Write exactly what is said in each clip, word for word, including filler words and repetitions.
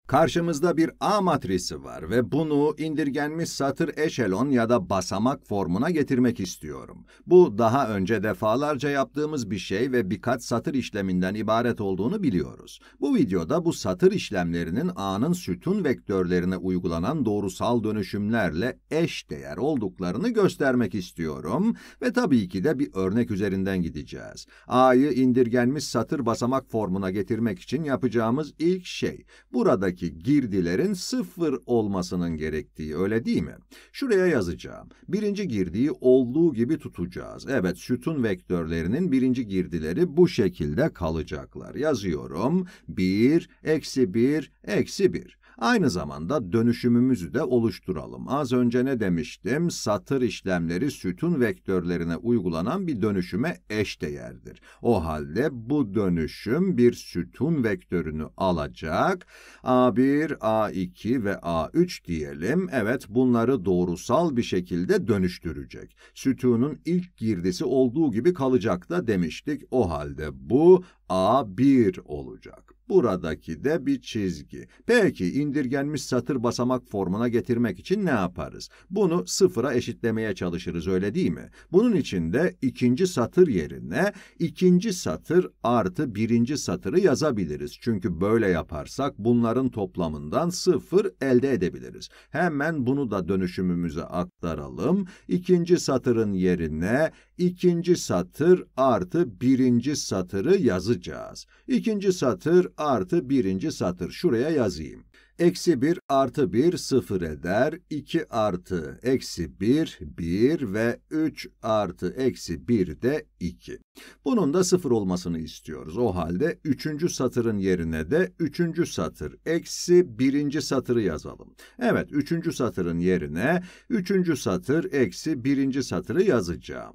Karşımızda bir A matrisi var ve bunu indirgenmiş satır eşelon ya da basamak formuna getirmek istiyorum. Bu daha önce defalarca yaptığımız bir şey ve birkaç satır işleminden ibaret olduğunu biliyoruz. Bu videoda bu satır işlemlerinin A'nın sütun vektörlerine uygulanan doğrusal dönüşümlerle eş değer olduklarını göstermek istiyorum ve tabii ki de bir örnek üzerinden gideceğiz. A'yı indirgenmiş satır basamak formuna getirmek için yapacağımız ilk şey, buradaki girdilerin sıfır olmasının gerektiği, öyle değil mi? Şuraya yazacağım. Birinci girdiği olduğu gibi tutacağız. Evet, sütun vektörlerinin birinci girdileri bu şekilde kalacaklar. Yazıyorum. bir, eksi bir, eksi bir. Aynı zamanda dönüşümümüzü de oluşturalım. Az önce ne demiştim? Satır işlemleri sütun vektörlerine uygulanan bir dönüşüme eşdeğerdir. O halde bu dönüşüm bir sütun vektörünü alacak. A bir, A iki ve A üç diyelim. Evet, bunları doğrusal bir şekilde dönüştürecek. Sütunun ilk girdisi olduğu gibi kalacak da demiştik. O halde bu A bir olacak. Buradaki de bir çizgi. Peki, indirgenmiş satır basamak formuna getirmek için ne yaparız? Bunu sıfıra eşitlemeye çalışırız, öyle değil mi? Bunun için de ikinci satır yerine ikinci satır artı birinci satırı yazabiliriz. Çünkü böyle yaparsak bunların toplamından sıfır elde edebiliriz. Hemen bunu da dönüşümümüze aktaralım. İkinci satırın yerine ikinci satır artı birinci satırı yazacağız. İkinci satır artı birinci satır. Şuraya yazayım. Eksi bir artı bir sıfır eder. iki artı eksi bir, bir ve üç artı eksi bir de iki. Bunun da sıfır olmasını istiyoruz. O halde üçüncü satırın yerine de üçüncü satır eksi birinci satırı yazalım. Evet, üçüncü satırın yerine üçüncü satır eksi birinci satırı yazacağım.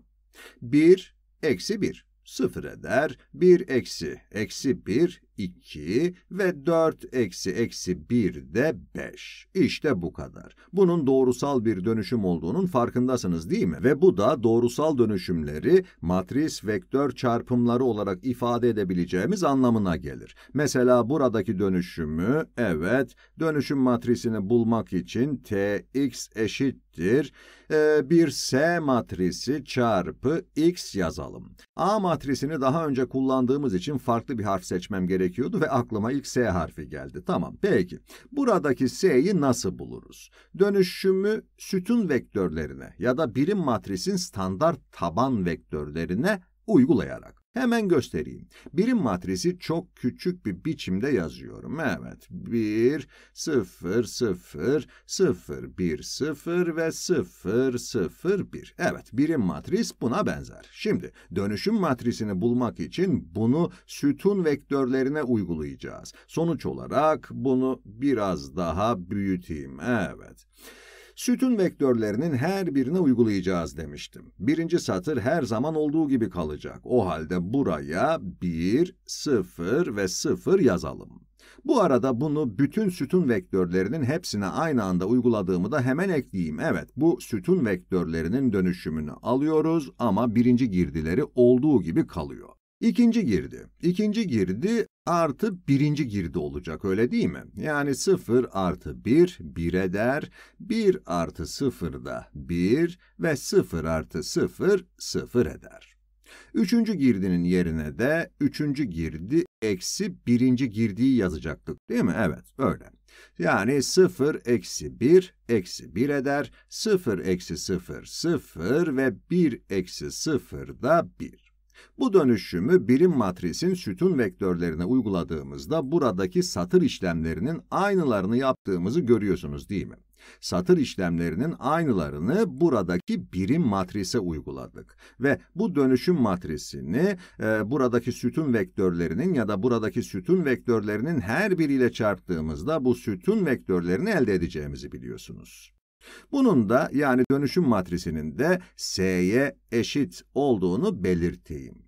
bir, eksi bir. sıfır eder. bir eksi, eksi bir, iki ve dört eksi, eksi bir de beş. İşte bu kadar. Bunun doğrusal bir dönüşüm olduğunun farkındasınız değil mi? Ve bu da doğrusal dönüşümleri matris vektör çarpımları olarak ifade edebileceğimiz anlamına gelir. Mesela buradaki dönüşümü, evet, dönüşüm matrisini bulmak için Tx eşittir bir S matrisi çarpı X yazalım. A matrisini daha önce kullandığımız için farklı bir harf seçmem gerekiyordu ve aklıma ilk S harfi geldi. Tamam, peki. Buradaki S'yi nasıl buluruz? Dönüşümü sütun vektörlerine ya da birim matrisin standart taban vektörlerine uygulayarak. Hemen göstereyim. Birim matrisi çok küçük bir biçimde yazıyorum. Evet, bir, sıfır, sıfır, sıfır, bir, sıfır ve sıfır, sıfır, bir. Evet, birim matris buna benzer. Şimdi dönüşüm matrisini bulmak için bunu sütun vektörlerine uygulayacağız. Sonuç olarak bunu biraz daha büyüteyim. Evet. Sütun vektörlerinin her birine uygulayacağız demiştim. Birinci satır her zaman olduğu gibi kalacak. O halde buraya bir, sıfır ve sıfır yazalım. Bu arada bunu bütün sütun vektörlerinin hepsine aynı anda uyguladığımı da hemen ekleyeyim. Evet, bu sütun vektörlerinin dönüşümünü alıyoruz ama birinci girdileri olduğu gibi kalıyor. İkinci girdi. İkinci girdi artı birinci girdi olacak, öyle değil mi? Yani sıfır artı bir, bir eder. bir artı sıfır da bir ve sıfır artı sıfır, sıfır eder. Üçüncü girdinin yerine de üçüncü girdi eksi birinci girdiği yazacaktık, değil mi? Evet, öyle. Yani sıfır eksi bir, eksi bir eder. sıfır eksi sıfır, sıfır ve bir eksi sıfır da bir. Bu dönüşümü birim matrisin sütun vektörlerine uyguladığımızda buradaki satır işlemlerinin aynılarını yaptığımızı görüyorsunuz değil mi? Satır işlemlerinin aynılarını buradaki birim matrise uyguladık. Ve bu dönüşüm matrisini e, buradaki sütun vektörlerinin ya da buradaki sütun vektörlerinin her biriyle çarptığımızda bu sütun vektörlerini elde edeceğimizi biliyorsunuz. Bunun da yani dönüşüm matrisinin de S'ye eşit olduğunu belirteyim.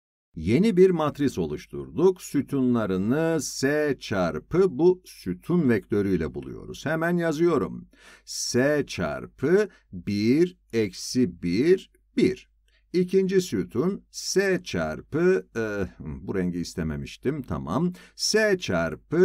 Yeni bir matris oluşturduk. Sütunlarını S çarpı bu sütun vektörüyle buluyoruz. Hemen yazıyorum. S çarpı bir eksi bir, bir. İkinci sütun S çarpı, e, bu rengi istememiştim, tamam. S çarpı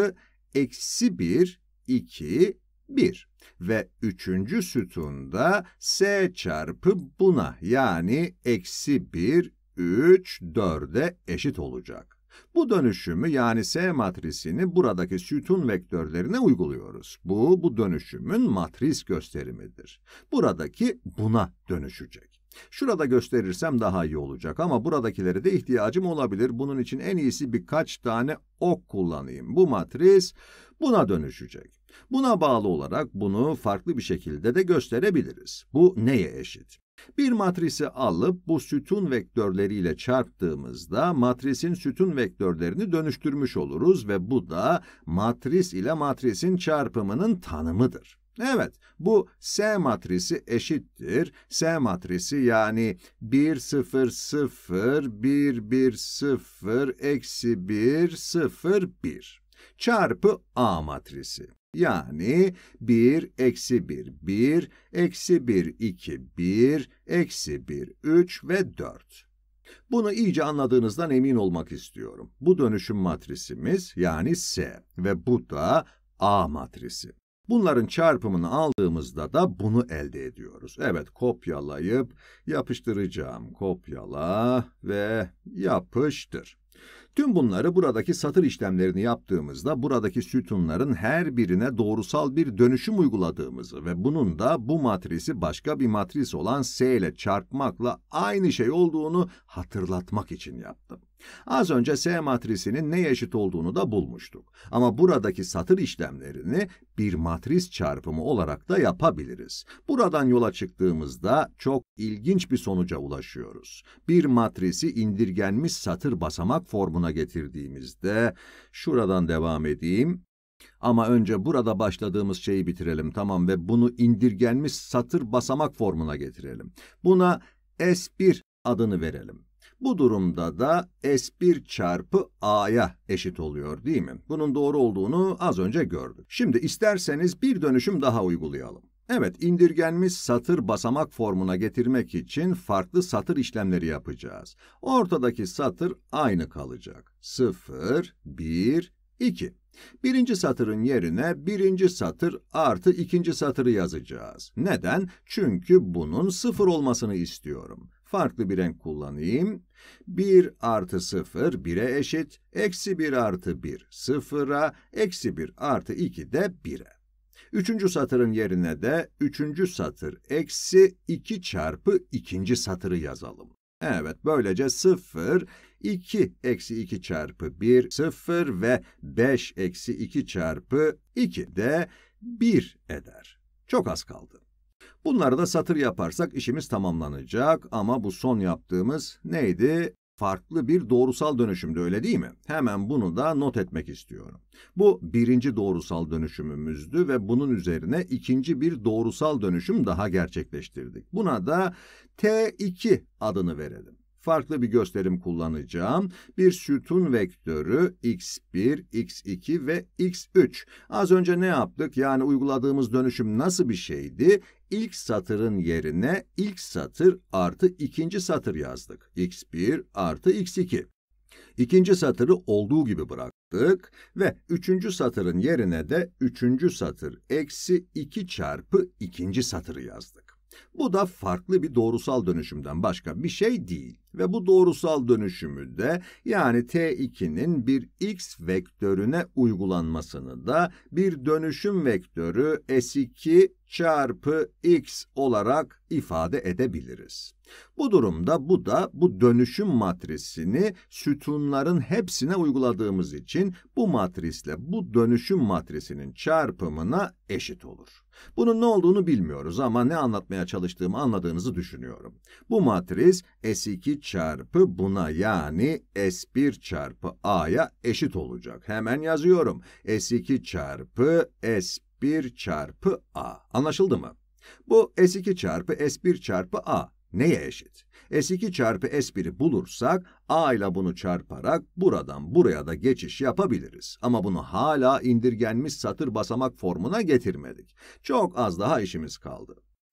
eksi bir, iki, bir. Ve üçüncü sütunda S çarpı buna yani eksi bir, üç, dörde eşit olacak. Bu dönüşümü yani S matrisini buradaki sütun vektörlerine uyguluyoruz. Bu, bu dönüşümün matris gösterimidir. Buradaki buna dönüşecek. Şurada gösterirsem daha iyi olacak ama buradakilere de ihtiyacım olabilir. Bunun için en iyisi birkaç tane ok kullanayım. Bu matris buna dönüşecek. Buna bağlı olarak bunu farklı bir şekilde de gösterebiliriz. Bu neye eşit? Bir matrisi alıp bu sütun vektörleriyle çarptığımızda matrisin sütun vektörlerini dönüştürmüş oluruz ve bu da matris ile matrisin çarpımının tanımıdır. Evet, bu S matrisi eşittir. S matrisi yani bir, sıfır, sıfır, bir, bir, sıfır, eksi bir, sıfır, bir çarpı A matrisi. Yani bir, eksi bir, bir, eksi bir, iki, bir, eksi bir, üç ve dört. Bunu iyice anladığınızdan emin olmak istiyorum. Bu dönüşüm matrisimiz yani S ve bu da A matrisi. Bunların çarpımını aldığımızda da bunu elde ediyoruz. Evet, kopyalayıp yapıştıracağım. Kopyala ve yapıştır. Tüm bunları buradaki satır işlemlerini yaptığımızda buradaki sütunların her birine doğrusal bir dönüşüm uyguladığımızı ve bunun da bu matrisi başka bir matris olan S ile çarpmakla aynı şey olduğunu hatırlatmak için yaptım. Az önce S matrisinin neye eşit olduğunu da bulmuştuk. Ama buradaki satır işlemlerini bir matris çarpımı olarak da yapabiliriz. Buradan yola çıktığımızda çok ilginç bir sonuca ulaşıyoruz. Bir matrisi indirgenmiş satır basamak formuna getirdiğimizde, şuradan devam edeyim. Ama önce burada başladığımız şeyi bitirelim, tamam, ve bunu indirgenmiş satır basamak formuna getirelim. Buna S bir adını verelim. Bu durumda da S bir çarpı A'ya eşit oluyor, değil mi? Bunun doğru olduğunu az önce gördük. Şimdi isterseniz bir dönüşüm daha uygulayalım. Evet, indirgenmiş satır basamak formuna getirmek için farklı satır işlemleri yapacağız. Ortadaki satır aynı kalacak. sıfır, bir, iki. Birinci satırın yerine birinci satır artı ikinci satırı yazacağız. Neden? Çünkü bunun sıfır olmasını istiyorum. Farklı bir renk kullanayım. bir artı sıfır, bire eşit. Eksi bir artı bir, sıfıra. Eksi bir artı iki de bire. Üçüncü satırın yerine de üçüncü satır eksi iki çarpı ikinci satırı yazalım. Evet, böylece sıfır, iki eksi iki çarpı bir, sıfır ve beş eksi iki çarpı iki de bir eder. Çok az kaldı. Bunları da satır yaparsak işimiz tamamlanacak ama bu son yaptığımız neydi? Farklı bir doğrusal dönüşümdü, öyle değil mi? Hemen bunu da not etmek istiyorum. Bu birinci doğrusal dönüşümümüzdü ve bunun üzerine ikinci bir doğrusal dönüşüm daha gerçekleştirdik. Buna da T iki adını verelim. Farklı bir gösterim kullanacağım. Bir sütun vektörü x bir, x iki ve x üç. Az önce ne yaptık? Yani uyguladığımız dönüşüm nasıl bir şeydi? İlk satırın yerine ilk satır artı ikinci satır yazdık. x bir artı x iki. İkinci satırı olduğu gibi bıraktık ve üçüncü satırın yerine de üçüncü satır eksi iki çarpı ikinci satırı yazdık. Bu da farklı bir doğrusal dönüşümden başka bir şey değil. Ve bu doğrusal dönüşümü de yani T iki'nin bir x vektörüne uygulanmasını da bir dönüşüm vektörü S iki çarpı x olarak ifade edebiliriz. Bu durumda bu da bu dönüşüm matrisini sütunların hepsine uyguladığımız için bu matrisle bu dönüşüm matrisinin çarpımına eşit olur. Bunun ne olduğunu bilmiyoruz ama ne anlatmaya çalıştığımı anladığınızı düşünüyorum. Bu matris S iki çarpı buna yani S bir çarpı A'ya eşit olacak. Hemen yazıyorum. S iki çarpı S bir çarpı A. Anlaşıldı mı? Bu S iki çarpı S bir çarpı A neye eşit? S iki çarpı S bir'i bulursak A ile bunu çarparak buradan buraya da geçiş yapabiliriz. Ama bunu hala indirgenmiş satır basamak formuna getirmedik. Çok az daha işimiz kaldı.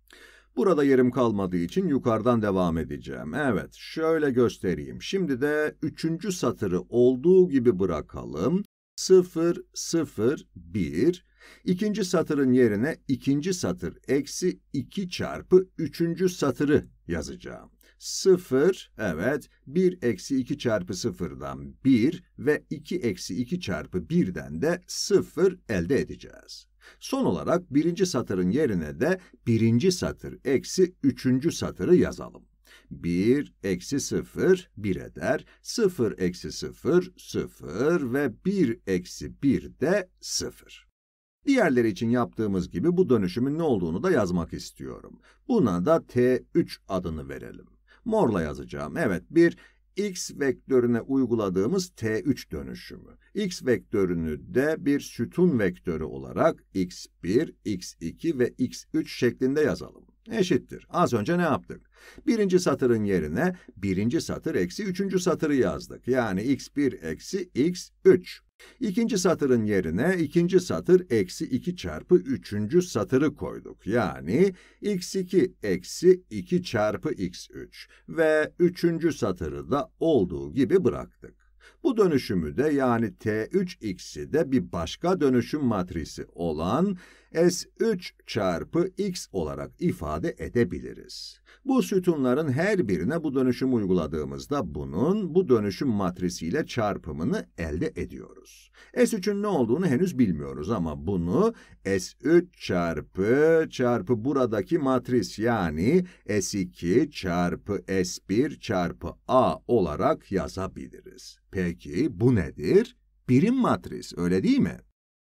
Burada yerim kalmadığı için yukarıdan devam edeceğim. Evet, şöyle göstereyim. Şimdi de üçüncü satırı olduğu gibi bırakalım. sıfır, sıfır, bir. İkinci satırın yerine ikinci satır eksi iki çarpı üçüncü satırı yazacağım. sıfır, evet, bir eksi iki çarpı sıfırdan bir ve iki eksi iki çarpı birden de sıfır elde edeceğiz. Son olarak birinci satırın yerine de birinci satır eksi üçüncü satırı yazalım. bir eksi sıfır, bir eder. sıfır eksi sıfır, sıfır ve bir eksi bir de sıfır. Diğerleri için yaptığımız gibi bu dönüşümün ne olduğunu da yazmak istiyorum. Buna da T üç adını verelim. Morla yazacağım. Evet, bir x vektörüne uyguladığımız T üç dönüşümü. X vektörünü de bir sütun vektörü olarak x bir, x iki ve x üç şeklinde yazalım. Eşittir. Az önce ne yaptık? Birinci satırın yerine birinci satır eksi üçüncü satırı yazdık. Yani x bir eksi x üç. İkinci satırın yerine ikinci satır eksi iki çarpı üçüncü satırı koyduk. Yani x iki eksi iki çarpı x üç ve üçüncü satırı da olduğu gibi bıraktık. Bu dönüşümü de yani T üç x'i de bir başka dönüşüm matrisi olan S üç çarpı x olarak ifade edebiliriz. Bu sütunların her birine bu dönüşüm uyguladığımızda bunun bu dönüşüm matrisiyle çarpımını elde ediyoruz. S üçün ne olduğunu henüz bilmiyoruz ama bunu S üç çarpı çarpı buradaki matris yani S iki çarpı S bir çarpı A olarak yazabiliriz. Peki bu nedir? Birim matris, öyle değil mi?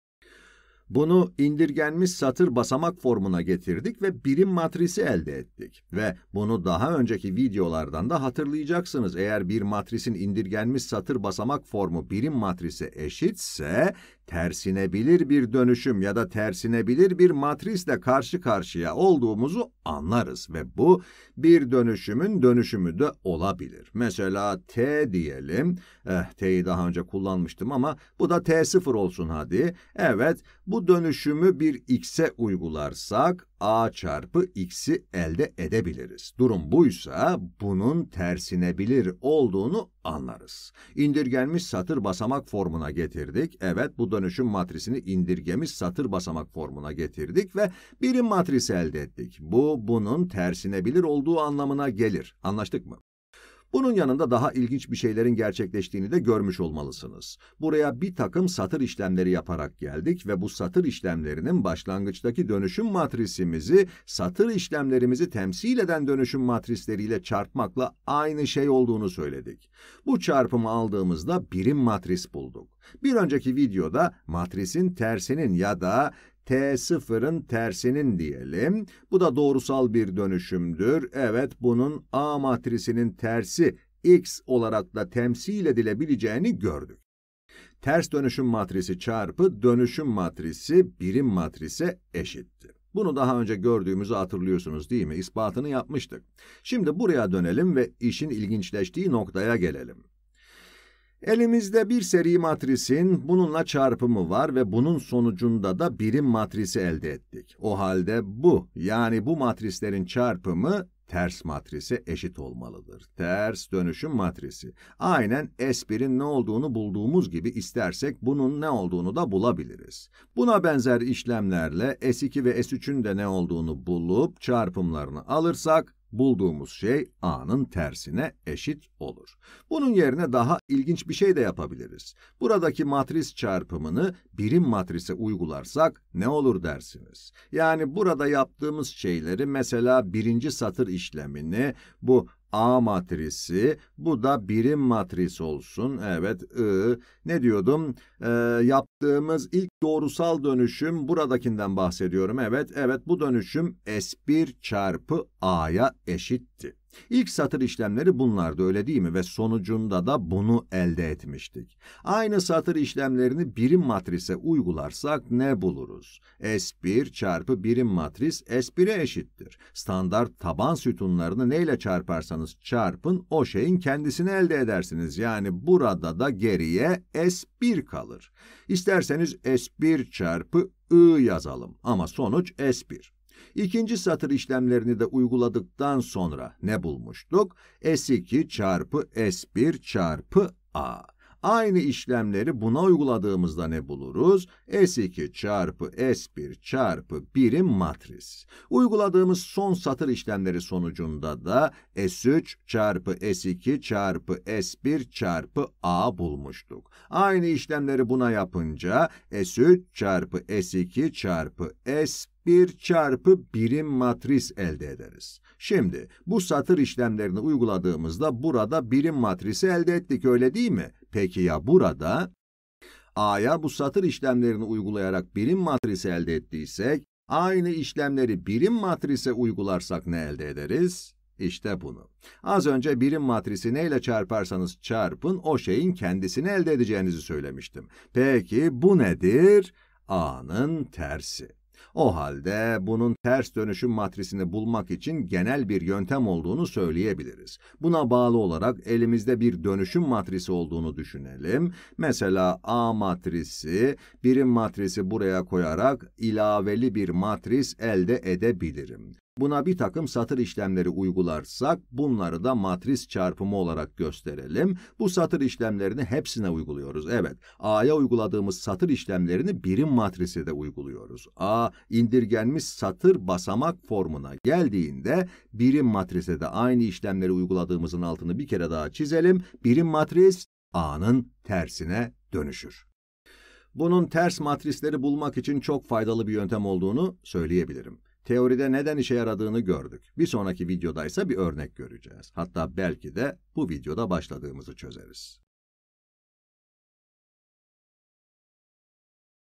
Bunu indirgenmiş satır basamak formuna getirdik ve birim matrisi elde ettik. Ve bunu daha önceki videolardan da hatırlayacaksınız. Eğer bir matrisin indirgenmiş satır basamak formu birim matrise eşitse, tersinebilir bir dönüşüm ya da tersinebilir bir matrisle karşı karşıya olduğumuzu anlarız ve bu bir dönüşümün dönüşümü de olabilir. Mesela T diyelim, eh, T'yi daha önce kullanmıştım ama bu da T sıfır olsun hadi. Evet, bu dönüşümü bir x'e uygularsak a çarpı x'i elde edebiliriz. Durum buysa bunun tersinebilir olduğunu anlarız. İndirgenmiş satır basamak formuna getirdik. Evet, bu dönüşüm matrisini indirgemiş satır basamak formuna getirdik ve birim matrisi elde ettik. Bu bunun tersinebilir olduğu anlamına gelir. Anlaştık mı? Bunun yanında daha ilginç bir şeylerin gerçekleştiğini de görmüş olmalısınız. Buraya bir takım satır işlemleri yaparak geldik ve bu satır işlemlerinin başlangıçtaki dönüşüm matrisimizi satır işlemlerimizi temsil eden dönüşüm matrisleriyle çarpmakla aynı şey olduğunu söyledik. Bu çarpımı aldığımızda birim matris bulduk. Bir önceki videoda matrisin tersinin ya da T sıfırın tersinin diyelim. Bu da doğrusal bir dönüşümdür. Evet, bunun A matrisinin tersi X olarak da temsil edilebileceğini gördük. Ters dönüşüm matrisi çarpı dönüşüm matrisi birim matrise eşittir. Bunu daha önce gördüğümüzü hatırlıyorsunuz değil mi? İspatını yapmıştık. Şimdi buraya dönelim ve işin ilginçleştiği noktaya gelelim. Elimizde bir seri matrisin bununla çarpımı var ve bunun sonucunda da birim matrisi elde ettik. O halde bu, yani bu matrislerin çarpımı ters matrise eşit olmalıdır. Ters dönüşüm matrisi. Aynen S birin ne olduğunu bulduğumuz gibi istersek bunun ne olduğunu da bulabiliriz. Buna benzer işlemlerle S iki ve S üçün de ne olduğunu bulup çarpımlarını alırsak, bulduğumuz şey A'nın tersine eşit olur. Bunun yerine daha ilginç bir şey de yapabiliriz. Buradaki matris çarpımını birim matrise uygularsak ne olur dersiniz? Yani burada yaptığımız şeyleri, mesela birinci satır işlemini, bu A matrisi, bu da birim matris olsun. Evet, I. Ne diyordum? Ee, yaptığımız ilk doğrusal dönüşüm, buradakinden bahsediyorum. Evet, evet, bu dönüşüm S bir çarpı A'ya eşitti. İlk satır işlemleri bunlardı, öyle değil mi? Ve sonucunda da bunu elde etmiştik. Aynı satır işlemlerini birim matrise uygularsak ne buluruz? S bir çarpı birim matris S bir'e eşittir. Standart taban sütunlarını neyle çarparsanız çarpın, o şeyin kendisini elde edersiniz. Yani burada da geriye S bir kalır. İsterseniz S bir çarpı I yazalım ama sonuç S bir. İkinci satır işlemlerini de uyguladıktan sonra ne bulmuştuk? S iki çarpı S bir çarpı A. Aynı işlemleri buna uyguladığımızda ne buluruz? S iki çarpı S bir çarpı birim matris. Uyguladığımız son satır işlemleri sonucunda da S üç çarpı S iki çarpı S bir çarpı A bulmuştuk. Aynı işlemleri buna yapınca S üç çarpı S iki çarpı S bir çarpı birim matris elde ederiz. Şimdi bu satır işlemlerini uyguladığımızda burada birim matrisi elde ettik, öyle değil mi? Peki ya burada? A'ya bu satır işlemlerini uygulayarak birim matrisi elde ettiysek, aynı işlemleri birim matrise uygularsak ne elde ederiz? İşte bunu. Az önce birim matrisi neyle çarparsanız çarpın, o şeyin kendisini elde edeceğinizi söylemiştim. Peki bu nedir? A'nın tersi. O halde bunun ters dönüşüm matrisini bulmak için genel bir yöntem olduğunu söyleyebiliriz. Buna bağlı olarak elimizde bir dönüşüm matrisi olduğunu düşünelim. Mesela A matrisi, birim matrisi buraya koyarak ilaveli bir matris elde edebilirim. Buna bir takım satır işlemleri uygularsak, bunları da matris çarpımı olarak gösterelim. Bu satır işlemlerini hepsine uyguluyoruz. Evet, A'ya uyguladığımız satır işlemlerini birim matrise de uyguluyoruz. A, indirgenmiş satır basamak formuna geldiğinde, birim matrise de aynı işlemleri uyguladığımızın altını bir kere daha çizelim. Birim matris, A'nın tersine dönüşür. Bunun ters matrisleri bulmak için çok faydalı bir yöntem olduğunu söyleyebilirim. Teoride neden işe yaradığını gördük. Bir sonraki videoda ise bir örnek göreceğiz. Hatta belki de bu videoda başladığımızı çözeriz.